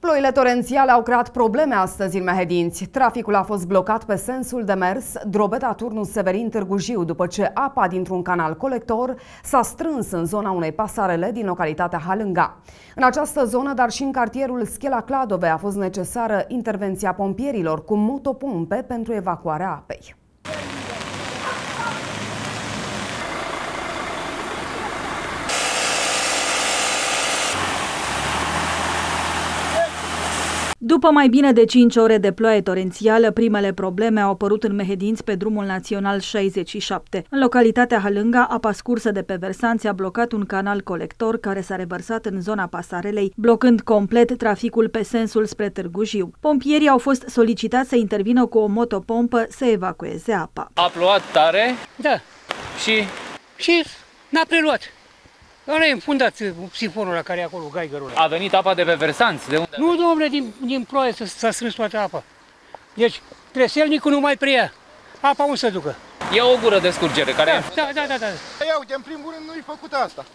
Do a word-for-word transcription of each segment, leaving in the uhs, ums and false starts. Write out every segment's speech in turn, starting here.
Ploile torențiale au creat probleme astăzi în Mehedinți. Traficul a fost blocat pe sensul de mers Drobeta-Turnul Severin-Târgu Jiu după ce apa dintr-un canal colector s-a strâns în zona unei pasarele din localitatea Halânga. În această zonă, dar și în cartierul Schela Cladovei, a fost necesară intervenția pompierilor cu motopompe pentru evacuarea apei. După mai bine de cinci ore de ploaie torențială, primele probleme au apărut în Mehedinți pe drumul național șaizeci și șapte. În localitatea Halânga, apa scursă de pe versanți a blocat un canal colector care s-a revărsat în zona pasarelei, blocând complet traficul pe sensul spre Târgu Jiu. Pompierii au fost solicitați să intervină cu o motopompă să evacueze apa. A plouat tare? Da. Și? Și n-a preluat. Ăla e înfundat sifonul ăla care e acolo, gaigărul ăla. A venit apa de pe versanți? De unde? Nu, domnule, din, din ploaie s-a strâns toată apa. Deci, treselnicul nu mai preia. Apa unde se ducă? E o gură de scurgere care... Da, da, da, da, da. Ia uite, în primul rând nu-i făcut asta.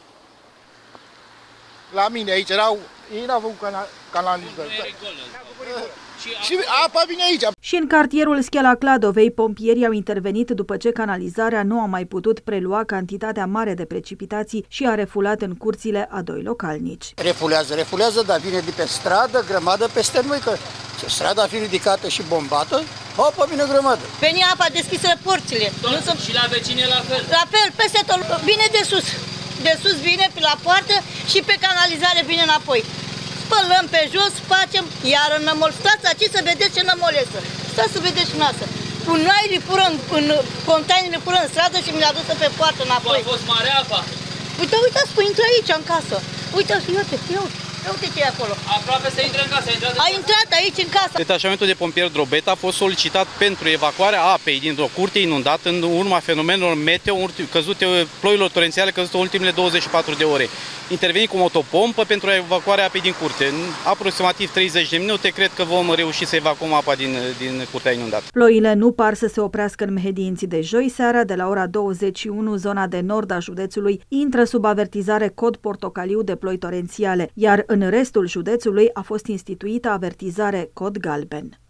La mine aici erau, ei n-au făcut canal, canalizări. Și apa vine aici. Și în cartierul Schela Cladovei, pompierii au intervenit după ce canalizarea nu a mai putut prelua cantitatea mare de precipitații și a refulat în curțile a doi localnici. Refulează, refulează, dar vine de pe stradă, grămadă peste noi, că strada a fi ridicată și bombată, apa vine grămadă. Veni apa deschisă porțile. Tot, nu sunt... Și la vecine la fel? La fel, peste tot, vine de sus. De sus vine pe la poartă și pe canalizare vine înapoi. Spălăm pe jos, facem, iar în nămol. Stați aici să vedeți ce nămolesă. Stați să vedeți și noastră. Cu noi le pură în, în container, le pură în stradă și mi le-a dus pe poartă înapoi. A fost mare apa? Uite, uitați, păi intră aici în casă. Uite, uite, uite, uite ce e acolo. Aproape să intre în casă. A intrat, a intrat aici în casă. Detașamentul de pompieri Drobeta a fost solicitat pentru evacuarea apei dintr-o curte inundată în urma fenomenelor meteo căzute, ploilor torențiale căzute în ultimele douăzeci și patru de ore. Interveni cu motopompă pentru evacuarea apei din curte. În aproximativ treizeci de minute cred că vom reuși să evacuăm apa din, din curtea inundată. Ploile nu par să se oprească în Mehedinți. De joi seara, de la ora douăzeci și unu, zona de nord a județului intră sub avertizare cod portocaliu de ploi torențiale, iar în restul județului a fost instituită avertizare cod galben.